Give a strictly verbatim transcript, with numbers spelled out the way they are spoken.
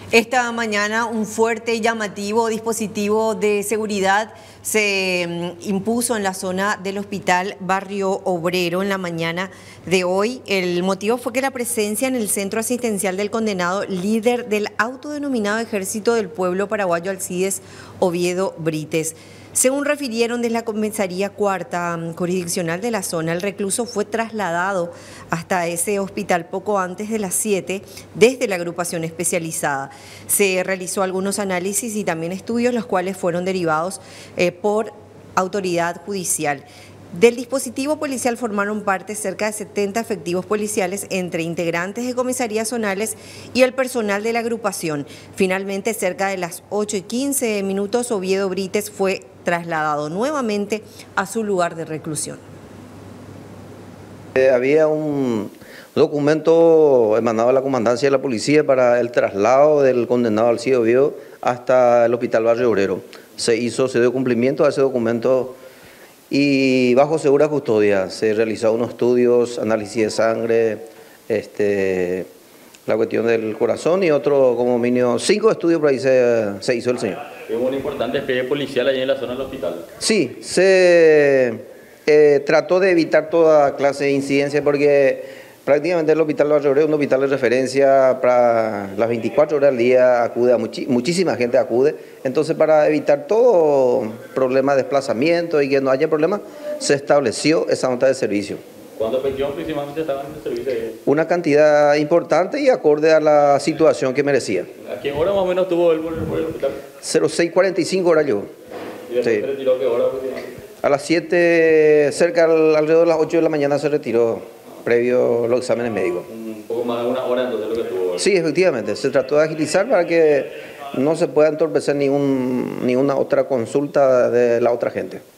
Esta mañana un fuerte y llamativo dispositivo de seguridad se impuso en la zona del Hospital Barrio Obrero en la mañana de hoy. El motivo fue que la presencia en el centro asistencial del condenado líder del autodenominado Ejército del Pueblo Paraguayo Alcides Oviedo Brites. Según refirieron desde la comisaría cuarta jurisdiccional de la zona, el recluso fue trasladado hasta ese hospital poco antes de las siete desde la agrupación especializada. Se realizó algunos análisis y también estudios, los cuales fueron derivados eh, por autoridad judicial. Del dispositivo policial formaron parte cerca de setenta efectivos policiales entre integrantes de comisarías zonales y el personal de la agrupación. Finalmente, cerca de las ocho y quince minutos, Oviedo Brites fue trasladado nuevamente a su lugar de reclusión. Eh, había un documento emanado de la comandancia de la policía para el traslado del condenado Alcides Oviedo hasta el Hospital Barrio Obrero. Se hizo, se dio cumplimiento a ese documento y bajo segura custodia se realizaron unos estudios, análisis de sangre, este, la cuestión del corazón y otro como mínimo, cinco estudios por ahí se, se hizo el señor. ¿Es un importante despliegue policial allí en la zona del hospital? Sí, se eh, trató de evitar toda clase de incidencia porque prácticamente el Hospital Barrio Obrero es un hospital de referencia para las veinticuatro horas al día, acude a muchi muchísima gente acude. Entonces, para evitar todo problema de desplazamiento y que no haya problema, se estableció esa nota de servicio. ¿Cuántos efectivos aproximadamente estaban en el servicio? Una cantidad importante y acorde a la situación que merecía. ¿A qué hora más o menos tuvo él por el, por el hospital? cero seis cuarenta y cinco horas llegó. ¿Y después Sí. se retiró qué hora aproximadamente? A las siete, cerca alrededor de las ocho de la mañana se retiró, previo a los exámenes médicos. Un poco más de una hora entonces lo que tuvo. Sí, efectivamente, se trató de agilizar para que no se pueda entorpecer ningún, ninguna otra consulta de la otra gente.